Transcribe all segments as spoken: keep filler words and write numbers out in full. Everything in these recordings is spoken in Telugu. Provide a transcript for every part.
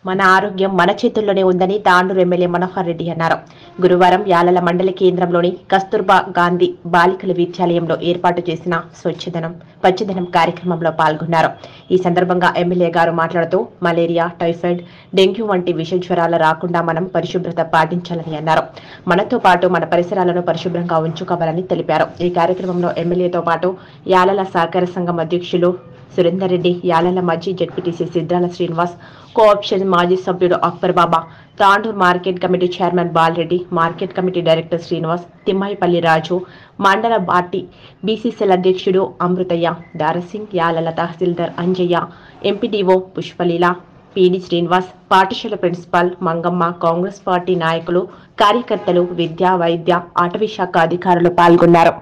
మన ఆరోగ్యం మన చేతుల్లోనే ఉందని తాండూరు ఎమ్మెల్యే మనోహర్ రెడ్డి అన్నారు. గురువారం యాలల మండల కేంద్రంలోని కస్తూర్బా గాంధీ బాలికల విద్యాలయంలో ఏర్పాటు చేసిన స్వచ్ఛదనం పచ్చదనం కార్యక్రమంలో పాల్గొన్నారు. ఈ సందర్భంగా ఎమ్మెల్యే గారు మాట్లాడుతూ మలేరియా, టైఫాయిడ్, డెంగ్యూ వంటి విష జ్వరాలు రాకుండా మనం పరిశుభ్రత పాటించాలని అన్నారు. మనతో పాటు మన పరిసరాలను పరిశుభ్రంగా ఉంచుకోవాలని తెలిపారు. ఈ కార్యక్రమంలో ఎమ్మెల్యేతో పాటు యాలల సహకార సంఘం అధ్యక్షులు సురేందర్ రెడ్డి, యాలల మాజీ జెడ్పీటీసీ సిద్ధాల శ్రీనివాస్, కోఆప్షన్ మాజీ సభ్యుడు Akbar Baba, Tandur market committee chairman Balareddy, market committee director Srinivas, Thimmaipalli Raju, మండల పార్టీ బీసీసీఎల్ అధ్యక్షుడు అమృతయ్య, దారసింగ్, యాలల తహసీల్దార్ అంజయ్య, ఎంపీడీఓ పుష్పలీల, పీడి శ్రీనివాస్, పాఠశాల ప్రిన్సిపాల్ మంగమ్మ, కాంగ్రెస్ పార్టీ నాయకులు, కార్యకర్తలు, విద్యా, వైద్య, అటవీ శాఖ అధికారులు పాల్గొన్నారు.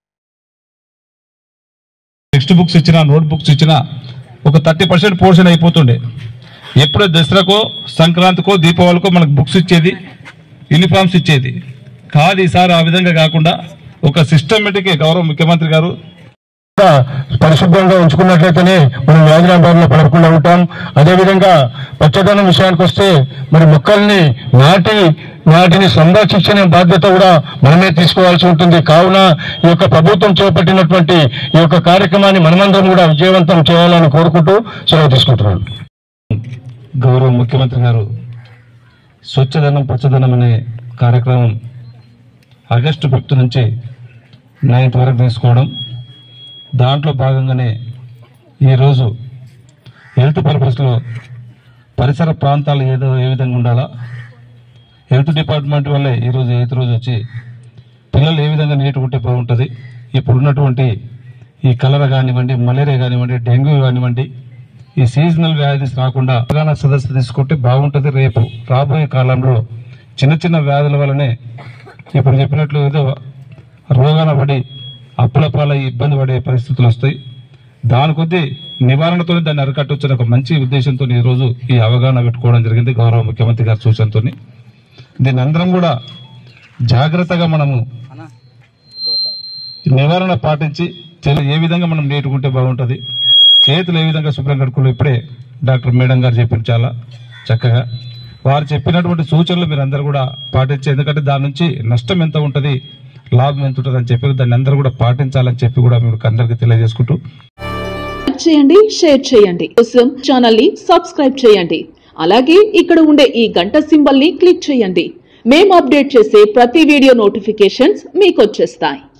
టెక్స్ట్ బుక్స్ ఇచ్చినా, నోట్ బుక్స్ ఇచ్చినా ఒక థర్టీ పర్సెంట్ పోర్షన్ అయిపోతుండే. ఎప్పుడో దసరాకో, సంక్రాంతికో, దీపావళికో మనకు బుక్స్ ఇచ్చేది, యూనిఫామ్స్ ఇచ్చేది కాదు. ఈసారి ఆ విధంగా కాకుండా ఒక సిస్టమేటిక్ గౌరవ ముఖ్యమంత్రి గారు పరిశుభ్రంగా ఉంచుకున్నట్లయితేనే మనం వ్యాధుల బారిన పడకుండా ఉంటాం. అదేవిధంగా పచ్చదనం విషయానికి వస్తే మరి మొక్కల్ని నాటి వాటిని సంరక్షించే బాధ్యత కూడా మనమే తీసుకోవాల్సి ఉంటుంది. కావున ఈ యొక్క ప్రభుత్వం చేపట్టినటువంటి ఈ యొక్క కార్యక్రమాన్ని మనమందరం కూడా విజయవంతం చేయాలని కోరుకుంటూ సెలవు తీసుకుంటున్నాను. గౌరవ ముఖ్యమంత్రి గారు స్వచ్ఛదనం పచ్చదనం అనే కార్యక్రమం ఆగస్టు ఫిఫ్త్ నుంచి నైన్త్ వరకు తీసుకోవడం, దాంట్లో భాగంగానే ఈరోజు హెల్త్ పర్పస్లో పరిసర ప్రాంతాలు ఏదో ఏ విధంగా ఉండాలా, హెల్త్ డిపార్ట్మెంట్ వల్లే ఈరోజు ఎయిత్ రోజు వచ్చి పిల్లలు ఏ విధంగా నీట్గా ఉంటే బాగుంటుంది, ఇప్పుడున్నటువంటి ఈ కలరా కానివ్వండి, మలేరియా కానివ్వండి, డెంగ్యూ కానివ్వండి, ఈ సీజనల్ వ్యాధులు రాకుండా అవగాహన సదస్సు తీసుకుంటే బాగుంటుంది. రేపు రాబోయే కాలంలో చిన్న చిన్న వ్యాధుల వల్లనే ఇప్పుడు చెప్పినట్లు ఏదో రోగాన పడి అప్పుల పాల ఇబ్బంది పడే పరిస్థితులు వస్తాయి. దాని కొద్దీ నివారణతో దాన్ని అరికట్టొచ్చిన ఒక మంచి ఉద్దేశంతో ఈరోజు ఈ అవగాహన పెట్టుకోవడం జరిగింది గౌరవ ముఖ్యమంత్రి గారి సూచనతో. దీన్ని అందరం కూడా జాగ్రత్తగా మనము నివారణ పాటించి ఏ విధంగా మనం నేర్చుకుంటే బాగుంటుంది, చేతులు ఏ విధంగా శుభ్రం కడుకోవాలి. ఇప్పుడే డాక్టర్ మేడం గారు చెప్పారు చాలా చక్కగా. వారు చెప్పినటువంటి సూచనలు మీరు అందరూ కూడా పాటించి, ఎందుకంటే దాని నుంచి నష్టం ఎంత ఉంటుంది, లాభం ఎంత ఉంటుంది అని చెప్పి దాన్ని అందరూ కూడా పాటించాలని చెప్పి కూడా మీకు అందరికీ తెలియజేసుకుంటూ చేయండి, షేర్ చేయండి, కోసం ఛానల్ ని సబ్స్క్రైబ్ చేయండి. అలాగే ఇక్కడ ఉండే ఈ గంట సింబల్ ని క్లిక్ చేయండి. మేము అప్డేట్ చేసే ప్రతి వీడియో నోటిఫికేషన్స్ మీకు వచ్చేస్తాయి.